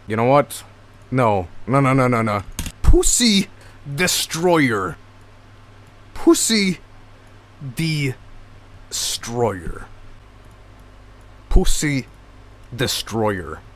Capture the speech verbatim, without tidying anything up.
You know what? No. No, no, no, no, no. Possi de-stroyer. Possi de-stroyer. Possi de-stroyer.